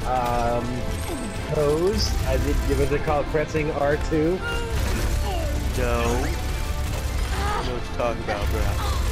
Um, pose. I did. Was it called pressing R2? No. I know what you're talking about, bro.